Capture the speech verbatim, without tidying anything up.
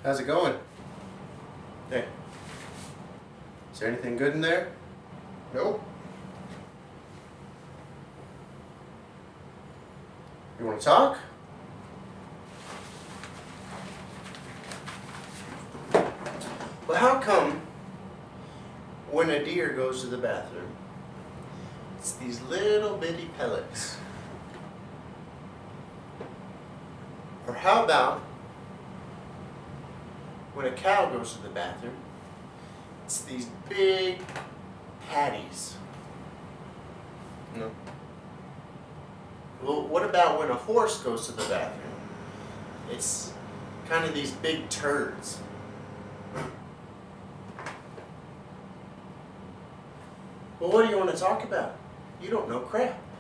How's it going? Hey. Is there anything good in there? Nope. You want to talk? Well, how come when a deer goes to the bathroom, it's these little bitty pellets? Or how about when a cow goes to the bathroom, it's these big patties? No. Well, what about when a horse goes to the bathroom? It's kind of these big turds. Well, what do you want to talk about? You don't know crap.